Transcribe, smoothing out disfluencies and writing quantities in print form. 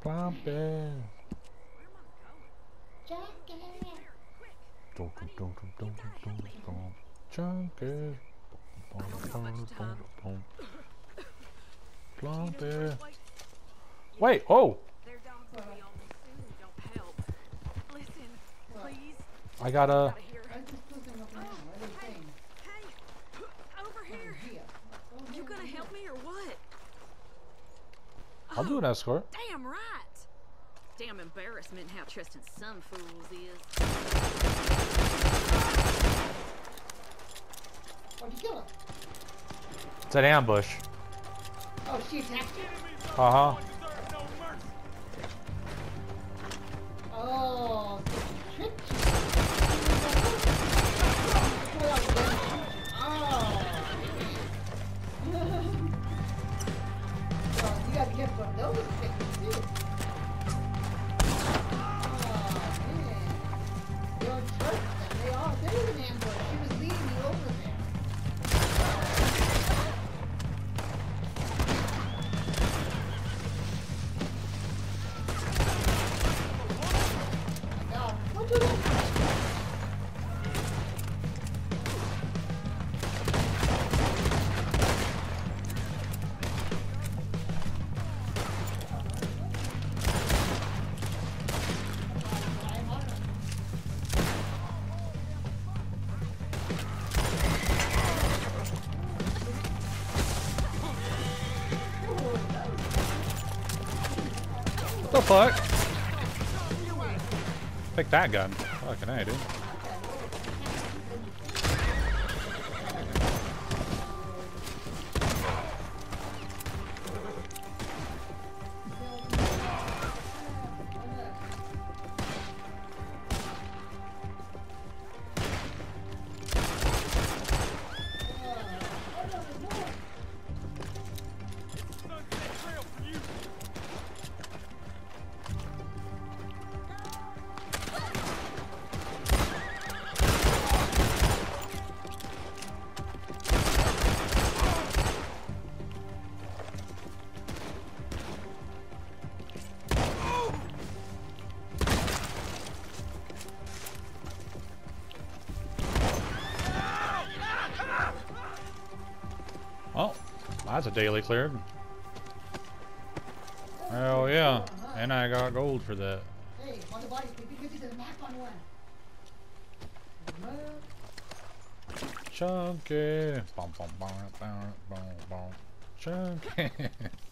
Clumpy. Chunky. Clumpy. Wait, oh! I gotta. You gonna help me or what? I'll do an escort. Damn right. Damn embarrassment how trusting some fools is. Why'd you kill her? It's an ambush. Oh, she attacked you? Uh-huh. Oh, she tricked you. Well, you gotta get from those things too. Oh, man. You don't trust them. They were an ambush. She was leading you over there. What the fuck? Pick that gun. Fucking A, dude. Oh, that's a daily cleared. Hell yeah. And I got gold for that. Hey, on the body, 50-50 to the map on one. Chunky. Bum, bum, bum, bum, bum, bum. Chunky.